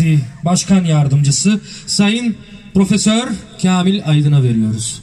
Partisi Başkan Yardımcısı Sayın Profesör Kamil Aydın'a veriyoruz.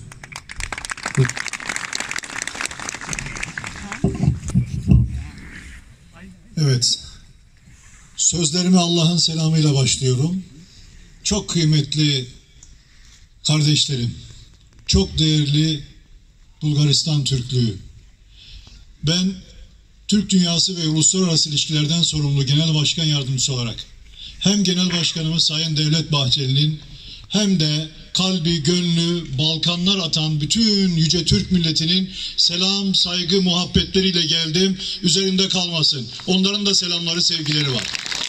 Evet, sözlerime Allah'ın selamıyla başlıyorum. Çok kıymetli kardeşlerim, çok değerli Bulgaristan Türklüğü. Ben Türk dünyası ve uluslararası ilişkilerden sorumlu Genel Başkan Yardımcısı olarak hem Genel Başkanımız Sayın Devlet Bahçeli'nin hem de kalbi, gönlü, Balkanlar atan bütün yüce Türk milletinin selam, saygı, muhabbetleriyle geldim. Üzerinde kalmasın. Onların da selamları, sevgileri var.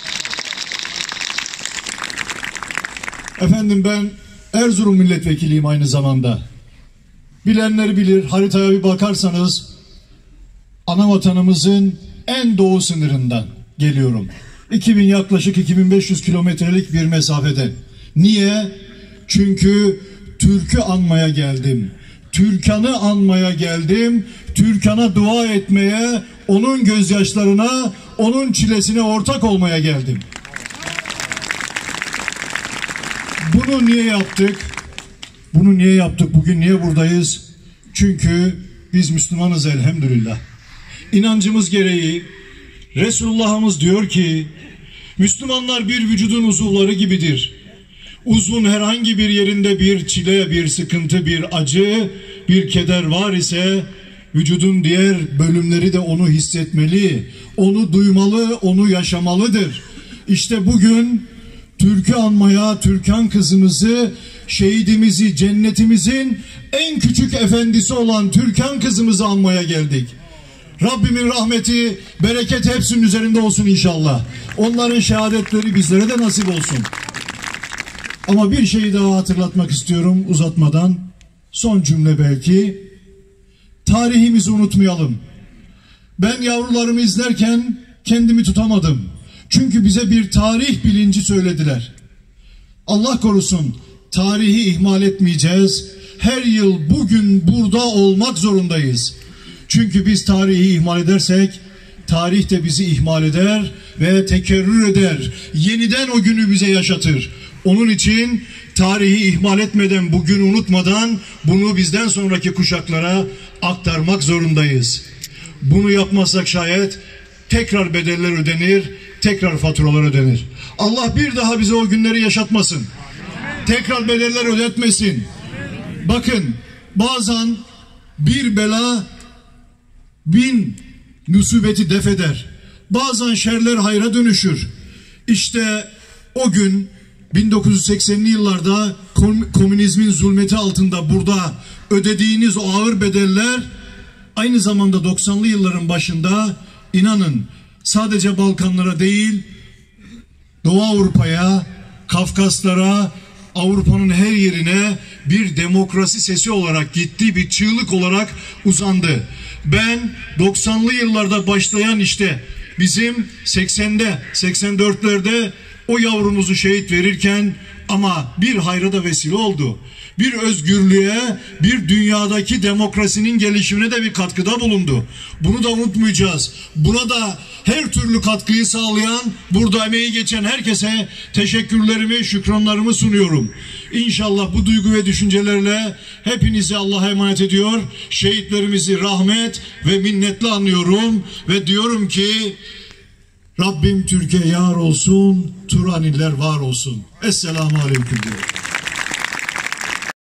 Efendim, ben Erzurum milletvekiliyim aynı zamanda. Bilenler bilir, haritaya bir bakarsanız ana vatanımızın en doğu sınırından geliyorum. Yaklaşık 2500 kilometrelik bir mesafeden. Niye? Çünkü Türk'ü anmaya geldim. Türkan'ı anmaya geldim. Türkan'a dua etmeye, onun gözyaşlarına, onun çilesine ortak olmaya geldim. Bunu niye yaptık? Bunu niye yaptık? Bugün niye buradayız? Çünkü biz Müslümanız elhamdülillah. İnancımız gereği Resulullah'ımız diyor ki Müslümanlar bir vücudun uzuvları gibidir. Uzvun herhangi bir yerinde bir çile, bir sıkıntı, bir acı, bir keder var ise vücudun diğer bölümleri de onu hissetmeli, onu duymalı, onu yaşamalıdır. İşte bugün Türk'ü anmaya, Türkan kızımızı, şehidimizi, cennetimizin en küçük efendisi olan Türkan kızımızı anmaya geldik. Rabbimin rahmeti, bereket hepsinin üzerinde olsun inşallah. Onların şehadetleri bizlere de nasip olsun. Ama bir şeyi daha hatırlatmak istiyorum uzatmadan. Son cümle belki. Tarihimizi unutmayalım. Ben yavrularımı izlerken kendimi tutamadım. Çünkü bize bir tarih bilinci söylediler. Allah korusun, tarihi ihmal etmeyeceğiz. Her yıl bugün burada olmak zorundayız. Çünkü biz tarihi ihmal edersek tarih de bizi ihmal eder ve tekerrür eder. Yeniden o günü bize yaşatır. Onun için tarihi ihmal etmeden, bugünü unutmadan bunu bizden sonraki kuşaklara aktarmak zorundayız. Bunu yapmazsak şayet tekrar bedeller ödenir, tekrar faturalar ödenir. Allah bir daha bize o günleri yaşatmasın. Tekrar bedeller ödetmesin. Bakın, bazen bir bela 1000 musibeti def eder. Bazen şerler hayra dönüşür. İşte o gün 1980'li yıllarda komünizmin zulmeti altında burada ödediğiniz o ağır bedeller aynı zamanda 90'lı yılların başında inanın sadece Balkanlara değil Doğu Avrupa'ya, Kafkaslara, Avrupa'nın her yerine bir demokrasi sesi olarak gitti, bir çığlık olarak uzandı. Ben 90'lı yıllarda başlayan işte bizim 80'de, 84'lerde o yavrumuzu şehit verirken ama bir hayra da vesile oldu. Bir özgürlüğe, bir dünyadaki demokrasinin gelişimine de bir katkıda bulundu. Bunu da unutmayacağız. Buna da her türlü katkıyı sağlayan, burada emeği geçen herkese teşekkürlerimi, şükranlarımı sunuyorum. İnşallah bu duygu ve düşüncelerle hepinizi Allah'a emanet ediyor. Şehitlerimizi rahmet ve minnetle anıyorum ve diyorum ki Rabbim Türkiye yar olsun, Turaniller var olsun. Esselamu Aleyküm diyorum.